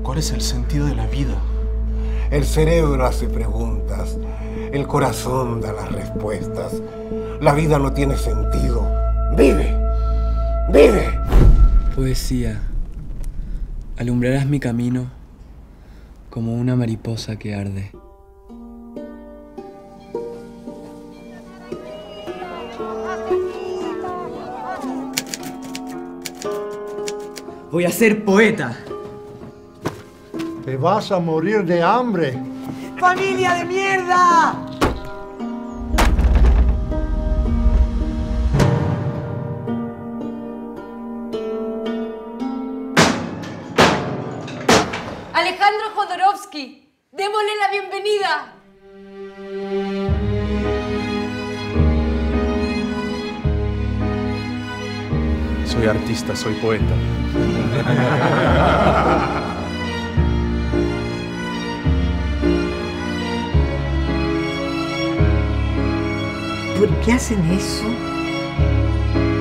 ¿Cuál es el sentido de la vida? El cerebro hace preguntas, el corazón da las respuestas. La vida no tiene sentido. ¡Vive! ¡Vive! Poesía, alumbrarás mi camino como una mariposa que arde. Voy a ser poeta. Te vas a morir de hambre. ¡Familia de mierda! Alejandro Jodorowsky, démosle la bienvenida. Soy artista, soy poeta. ¿Por qué hacen eso?